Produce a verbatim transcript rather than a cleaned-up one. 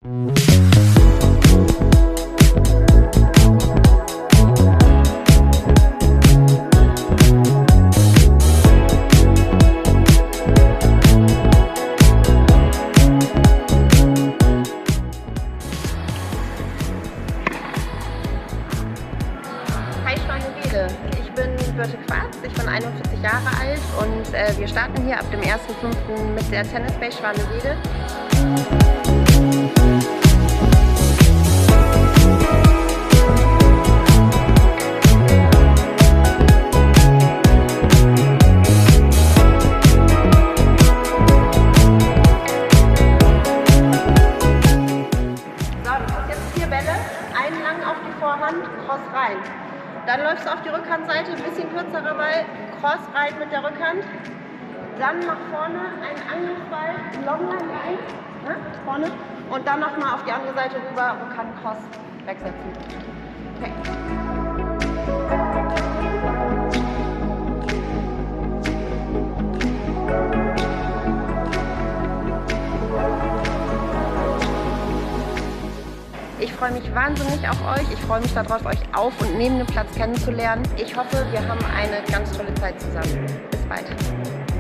Ich bin Birte Quarz, ich bin einundvierzig Jahre alt und äh, wir starten hier ab dem ersten fünften mit der Tennis Base Schwanewede. So, du hast jetzt vier Bälle, einen lang auf die Vorhand, Cross rein. Dann läufst du auf die Rückhandseite, ein bisschen kürzerer Ball, Cross rein mit der Rückhand. Dann nach vorne einen Angriffsball, Longline rein, ne? Vorne. Und dann nochmal auf die andere Seite rüber, Rückhand, Cross wegsetzen. Okay. Ich freue mich wahnsinnig auf euch. Ich freue mich darauf, euch auf und neben dem Platz kennenzulernen. Ich hoffe, wir haben eine ganz tolle Zeit zusammen. Bis bald.